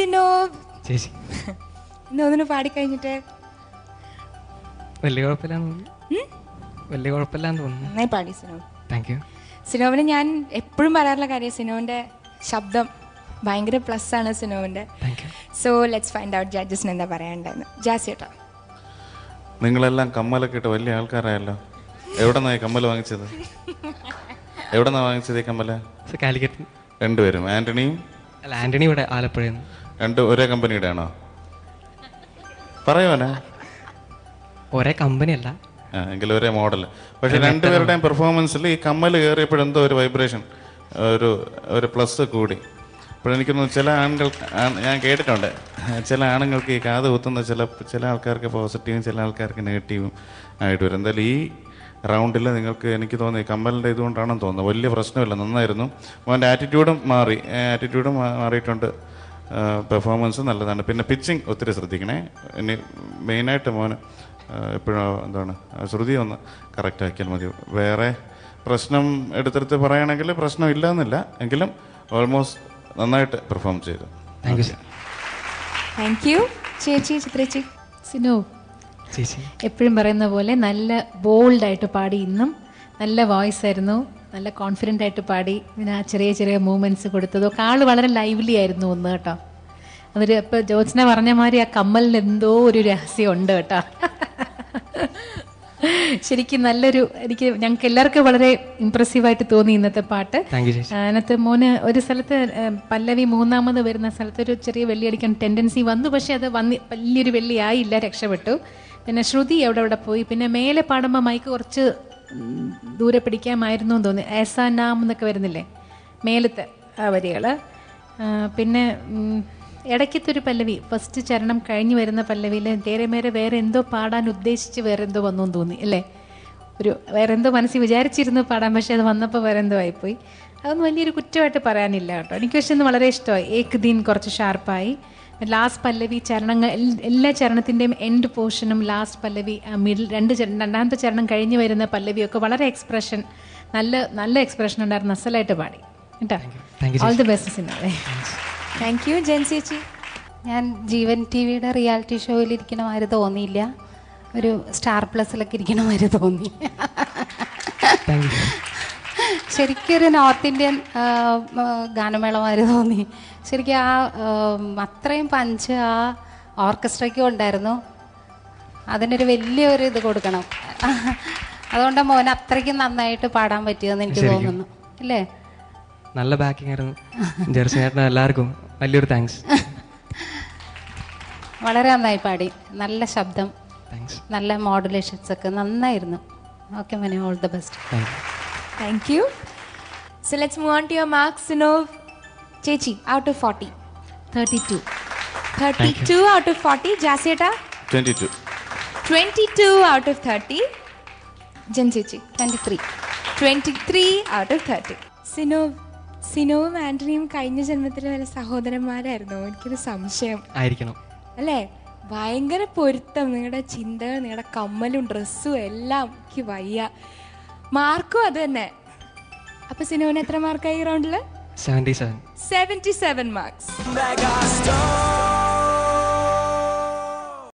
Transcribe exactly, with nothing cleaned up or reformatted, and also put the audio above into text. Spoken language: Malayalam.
സിനോവ് ചേച്ചി ഇന്നൊന്നിന് പാടിക്കഴിഞ്ഞിട്ട് വലിയ കുഴപ്പമില്ലാന്ന് തോന്നുന്നു. വലിയ കുഴപ്പമില്ലാന്ന് തോന്നുന്നു. നന്നായി പാടി സിനോവ്. Thank you. സിനോവിന് ഞാൻ എപ്പോഴും പറയാറുള്ള കാര്യം, സിനോവിൻ്റെ ശബ്ദം ഭയങ്കര പ്ലസ് ആണ് സിനോവിൻ്റെ. സോ ലെറ്റ്സ് ഫൈൻഡ് ഔട്ട് ജഡ്ജസിന് എന്താ പറയാനുണ്ടെന്ന്. ജാസി കേട്ടോ, നിങ്ങളെല്ലാം കമ്മലൊക്കെ ഇട്ട് വലിയ ആൾക്കാരായല്ലോ. എവിടെ നിന്നായി കമ്മൽ വാങ്ങിച്ചത്? എവിടെ നിന്നാണ് വാങ്ങിച്ചത് ഈ കമ്മല്? കാലിക്കറ്റ്. രണ്ടുപേരും? ആന്റണിയും? അല്ല, ആന്റണി ഇവിടെ ആലപ്പുഴയിൽ നിന്ന്. രണ്ട് ഒരേ കമ്പനിയുടെ ആണോ? പറയുവാനാ? ഒരേ കമ്പനി അല്ല, എങ്കിലും ഒരേ മോഡൽ. പക്ഷെ രണ്ടുപേരുടെയും പെർഫോമൻസിൽ ഈ കമ്മൽ കയറിയപ്പോഴെന്തോ ഒരു വൈബ്രേഷൻ, ഒരു ഒരു പ്ലസ് കൂടി. അപ്പോഴെനിക്കൊന്ന് ചില ആണുങ്ങൾ, ഞാൻ കേട്ടിട്ടുണ്ട്, ചില ആണുങ്ങൾക്ക് ഈ കാത് കുത്തുന്ന ചില ചില ആൾക്കാർക്ക് പോസിറ്റീവും ചില ആൾക്കാർക്ക് നെഗറ്റീവും ആയിട്ട് വരും. എന്തായാലും ഈ റൗണ്ടിൽ നിങ്ങൾക്ക് എനിക്ക് തോന്നി കമ്മലിൻ്റെ ഇതുകൊണ്ടാണെന്ന് തോന്നുന്നു. വലിയ പ്രശ്നമില്ല, നന്നായിരുന്നു. മോൻ്റെ ആറ്റിറ്റ്യൂഡും മാറി, ആറ്റിറ്റ്യൂഡും മാറിയിട്ടുണ്ട്. പെർഫോമൻസ് നല്ലതാണ്. പിന്നെ പിച്ചിങ് ഒത്തിരി ശ്രദ്ധിക്കണേ. ഇനി മെയിനായിട്ട് മോന് എപ്പോഴും എന്താണ് ശ്രുതി ഒന്ന് കറക്റ്റ് ആക്കിയാൽ മതി. വേറെ പ്രശ്നം എടുത്തെടുത്ത് പറയുകയാണെങ്കിൽ പ്രശ്നമില്ല എന്നില്ല, എങ്കിലും ഓൾമോസ്റ്റ് നന്നായിട്ട് പെർഫോം ചെയ്തു. Thank you. Thank you. ചേച്ചി ചിത്രേച്ചി. സിനോ ചേച്ചി എപ്പോഴും പറയുന്ന പോലെ നല്ല ബോൾഡായിട്ട് പാടി. ഇന്നും നല്ല വോയിസ് ആയിരുന്നു, നല്ല കോൺഫിഡൻ്റ് ആയിട്ട് പാടി. പിന്നെ ആ ചെറിയ ചെറിയ മൂവ്മെൻറ്റ്സ് കൊടുത്തതൊക്കെ ആൾ വളരെ ലൈവ്ലി ആയിരുന്നു ഒന്ന് കേട്ടോ. അതൊരു ഇപ്പോൾ ജോത്സ്ന പറഞ്ഞ മാതിരി ആ കമ്മലിന് എന്തോ ഒരു രഹസ്യം ഉണ്ട് കേട്ടോ. ശരിക്കും നല്ലൊരു, എനിക്ക് ഞങ്ങൾക്ക് എല്ലാവർക്കും വളരെ ഇമ്പ്രസീവായിട്ട് തോന്നി ഇന്നത്തെ പാട്ട്. അതിനകത്ത് മോന് ഒരു സ്ഥലത്ത് പല്ലവി മൂന്നാമത് വരുന്ന സ്ഥലത്ത് ഒരു ചെറിയ വെള്ളിയടിക്കാൻ ടെൻഡൻസി വന്നു, പക്ഷെ അത് വന്നി വലിയൊരു വെള്ളിയായില്ല, രക്ഷപ്പെട്ടു. പിന്നെ ശ്രുതി എവിടെ എവിടെ പോയി. പിന്നെ മേലെ പാടുമ്പോൾ മൈക്ക് കുറച്ച് ദൂരെ പിടിക്കാമായിരുന്നു എന്ന് തോന്നി. ഏസാ നാം എന്നൊക്കെ വരുന്നില്ലേ മേലത്തെ ആ വരികൾ. പിന്നെ ഇടയ്ക്കത്തൊരു പല്ലവി, ഫസ്റ്റ് ചരണം കഴിഞ്ഞ് വരുന്ന പല്ലവിയിൽ തേരെ മേരെ വേറെ എന്തോ പാടാൻ ഉദ്ദേശിച്ച് വേറെ എന്തോ വന്നു എന്ന് തോന്നി അല്ലേ. ഒരു വേറെ എന്തോ മനസ്സിൽ വിചാരിച്ചിരുന്നു പാടാൻ, പക്ഷെ അത് വന്നപ്പോൾ വേറെ എന്തോ ആയിപ്പോയി. അതൊന്നും വലിയൊരു കുറ്റമായിട്ട് പറയാനില്ല കേട്ടോ. എനിക്ക് പക്ഷെ ഇന്ന് വളരെ ഇഷ്ടമായി. ഏക് ദിൻ കുറച്ച് ഷാർപ്പായി. ലാസ്റ്റ് പല്ലവി ചരണങ്ങൾ, എല്ലാ ചരണത്തിൻ്റെയും എൻഡ് പോർഷനും ലാസ്റ്റ് പല്ലവി, മിഡിൽ രണ്ട് രണ്ടാമത്തെ ചരണം കഴിഞ്ഞ് വരുന്ന പല്ലവിയൊക്കെ വളരെ എക്സ്പ്രഷൻ, നല്ല നല്ല എക്സ്പ്രഷൻ ഉണ്ടായിരുന്നു. അസലായിട്ട് പാടി കേട്ടോ. ഓൾ ദി ബെസ്റ്റ് സിനോവേ. Thank you. ജെൻ ചേച്ചി. ഞാൻ ജീവൻ ടി വിയുടെ റിയാലിറ്റി ഷോയിൽ ഇരിക്കണ മാതിരി തോന്നിയില്ല, ഒരു സ്റ്റാർ പ്ലസിലൊക്കെ ഇരിക്കണ മാതിരി തോന്നി. ശരിക്കും ഒരു നോർത്ത് ഇന്ത്യൻ ഗാനമേള മാതിരി തോന്നി. ശരിക്കും ആ അത്രയും പഞ്ച് ആ ഓർക്കസ്ട്രയ്ക്കും ഉണ്ടായിരുന്നു. അതിനൊരു വലിയൊരു ഇത് കൊടുക്കണം. അതുകൊണ്ട് മോൻ അത്രയ്ക്കും നന്നായിട്ട് പാടാൻ പറ്റിയെന്ന് എനിക്ക് തോന്നുന്നു അല്ലേ. നല്ല ബാക്കിംഗ് ആയിരുന്നു. ജെർസി ചേട്ടന് എല്ലാവർക്കും വലിയൊരു താങ്ക്സ്. വളരെ നന്നായി പാടി, നല്ല ശബ്ദം, നല്ല മോഡുലേഷൻസ് ഒക്കെ നന്നായിരുന്നു. ഓക്കെ മോനെ, all the best. Thank you. So let's move on to your marks. Sinov ചേച്ചി, out of forty. Thirty two. Thirty two out of forty. ജാസിയേട്ടാ? Twenty two. Twenty two out of thirty. Jen ചേച്ചി? Twenty three. Twenty three out of thirty. Sinov, സിനോവും ആന്റണിയും കഴിഞ്ഞ ജന്മത്തിൽ വരെ സഹോദരന്മാരായിരുന്നു. എനിക്കൊരു സംശയം ആയിരിക്കണം അല്ലേ. ഭയങ്കര പൊരുത്തം, നിങ്ങളുടെ ചിന്തകൾ, നിങ്ങളുടെ കമ്മലും ഡ്രസ്സും എല്ലാം എനിക്ക് വയ്യ. മാർക്കും അത് തന്നെ. അപ്പൊ സിനോവിന് എത്ര മാർക്കായി ഈ റൗണ്ടില്? Seventy seven. Seventy seven marks.